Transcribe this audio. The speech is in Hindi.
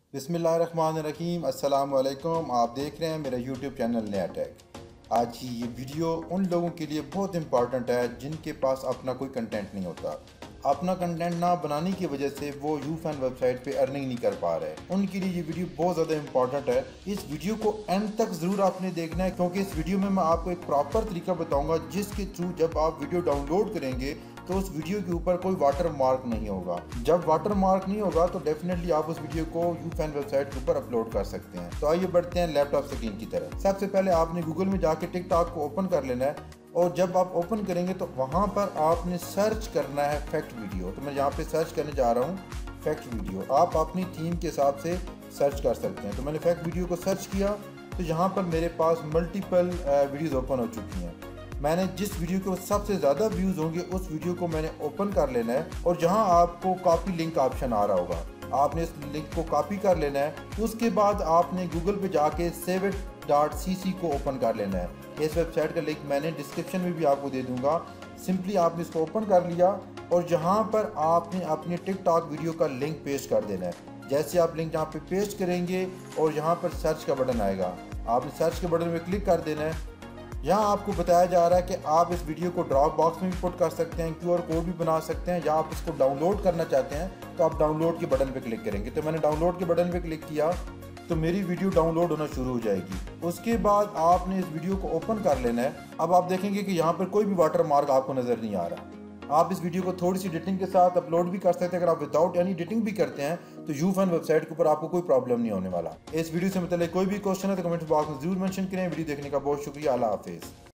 बिस्मिल्लाहिर्रहमानिर्रहीम। अस्सलाम वालेकुम। आप देख रहे हैं मेरा यूट्यूब चैनल नया टेक। आज की ये वीडियो उन लोगों के लिए बहुत इंपॉर्टेंट है जिनके पास अपना कोई कंटेंट नहीं होता। अपना कंटेंट ना बनाने की वजह से वो यूफैन वेबसाइट पे अर्निंग नहीं कर पा रहे। उनके लिए ये वीडियो बहुत ज़्यादा इंपॉर्टेंट है। इस वीडियो को एंड तक ज़रूर आपने देखना है, क्योंकि इस वीडियो में मैं आपको एक प्रॉपर तरीका बताऊंगा जिसके थ्रू जब आप वीडियो डाउनलोड करेंगे तो उस वीडियो के ऊपर कोई वाटर मार्क नहीं होगा। जब वाटर मार्क नहीं होगा तो डेफिनेटली आप उस वीडियो को यूफैन वेबसाइट के ऊपर अपलोड कर सकते हैं। तो आइए बढ़ते हैं लैपटॉप स्क्रीन की तरफ। सबसे पहले आपने गूगल में जाके टिकटॉक को ओपन कर लेना है और जब आप ओपन करेंगे तो वहाँ पर आपने सर्च करना है फैक्ट वीडियो। तो मैं यहाँ पे सर्च करने जा रहा हूँ फैक्ट वीडियो। आप अपनी थीम के हिसाब से सर्च कर सकते हैं। तो मैंने फैक्ट वीडियो को सर्च किया तो यहाँ पर मेरे पास मल्टीपल वीडियोज़ ओपन हो चुकी हैं। मैंने जिस वीडियो के सबसे ज़्यादा व्यूज़ होंगे उस वीडियो को मैंने ओपन कर लेना है और जहां आपको कॉपी लिंक ऑप्शन आ रहा होगा आपने इस लिंक को कॉपी कर लेना है। उसके बाद आपने गूगल पे जाके saveit.cc को ओपन कर लेना है। इस वेबसाइट का लिंक मैंने डिस्क्रिप्शन में भी आपको दे दूंगा। सिंपली आपने इसको ओपन कर लिया और जहाँ पर आपने अपने टिकटॉक वीडियो का लिंक पेस्ट कर देना है। जैसे आप लिंक यहाँ पे पेस्ट करेंगे और यहाँ पर सर्च का बटन आएगा, आपने सर्च के बटन में क्लिक कर देना है। यहाँ आपको बताया जा रहा है कि आप इस वीडियो को ड्रॉप बॉक्स में भी पुट कर सकते हैं, QR कोड भी बना सकते हैं, या आप इसको डाउनलोड करना चाहते हैं तो आप डाउनलोड के बटन पे क्लिक करेंगे। तो मैंने डाउनलोड के बटन पे क्लिक किया तो मेरी वीडियो डाउनलोड होना शुरू हो जाएगी। उसके बाद आपने इस वीडियो को ओपन कर लेना है। अब आप देखेंगे कि यहाँ पर कोई भी वाटर मार्क आपको नज़र नहीं आ रहा। आप इस वीडियो को थोड़ी सी एडिटिंग के साथ अपलोड भी कर सकते हैं। अगर आप विदाउट एनी एडिटिंग भी करते हैं तो यूफैन वेबसाइट के ऊपर आपको कोई प्रॉब्लम नहीं होने वाला। इस वीडियो से मतलब कोई भी क्वेश्चन है तो कमेंट बॉक्स में जरूर मेंशन करें। वीडियो देखने का बहुत शुक्रिया। अल्लाह हाफिज़।